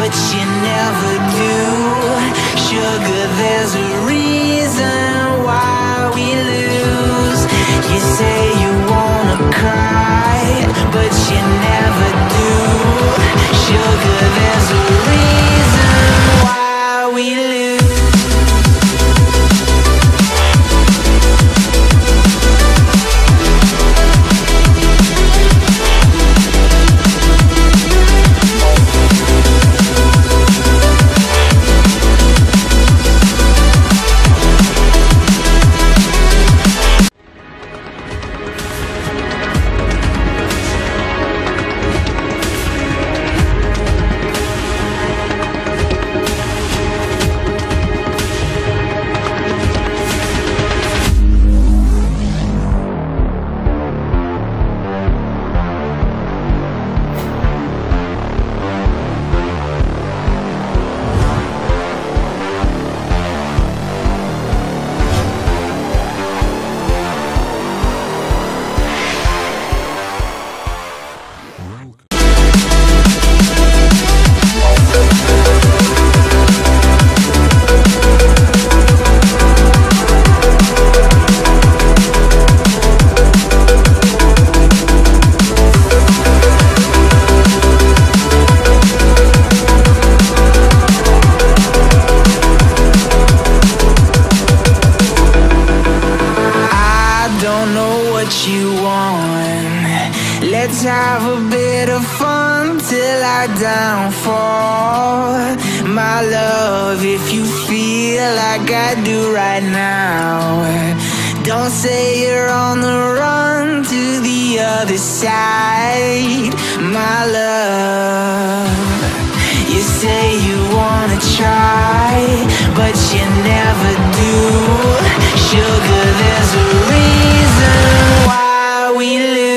but you never do. Sugar, there's a reason why we lose. You say you wanna cry, but you never do. Sugar, there's a reason why we lose. Let's have a bit of fun till I downfall. My love, if you feel like I do right now, don't say you're on the run to the other side. My love, you say you wanna try, but you never do. Sugar, there's a reason why we live.